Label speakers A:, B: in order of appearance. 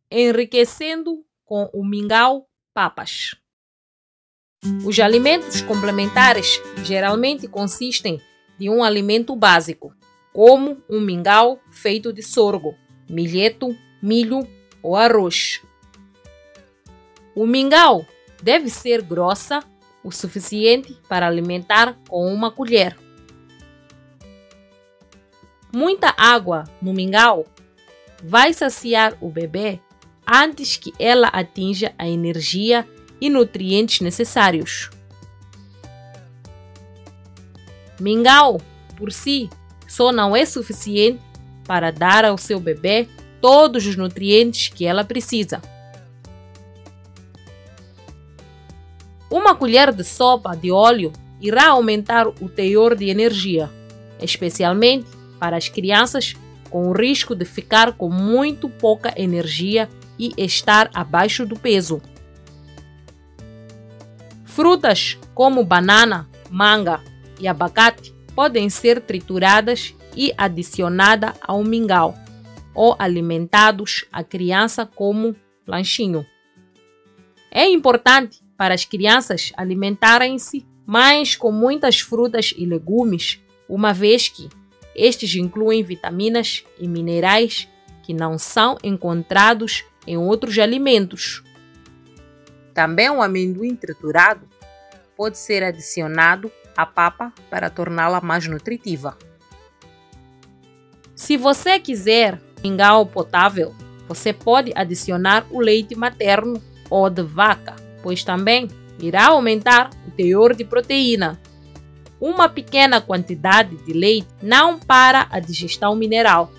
A: enriquecendo com o mingau papas. Os alimentos complementares geralmente consistem de um alimento básico, como um mingau feito de sorgo, milheto, milho ou arroz. O mingau deve ser grossa o suficiente para alimentar com uma colher. Muita água no mingau vai saciar o bebê antes que ela atinja a energia e nutrientes necessários. Mingau, por si, só não é suficiente para dar ao seu bebê todos os nutrientes que ela precisa. Uma colher de sopa de óleo irá aumentar o teor de energia, especialmente para as crianças com o risco de ficar com muito pouca energia e estar abaixo do peso. Frutas como banana, manga e abacate podem ser trituradas e adicionadas ao mingau ou alimentados à criança como lanchinho. É importante para as crianças alimentarem-se mais com muitas frutas e legumes, uma vez que estes incluem vitaminas e minerais que não são encontrados em outros alimentos. Também o amendoim triturado pode ser adicionado à papa para torná-la mais nutritiva. Se você quiser mingau potável, você pode adicionar o leite materno ou de vaca, pois também irá aumentar o teor de proteína. Uma pequena quantidade de leite não para a digestão mineral,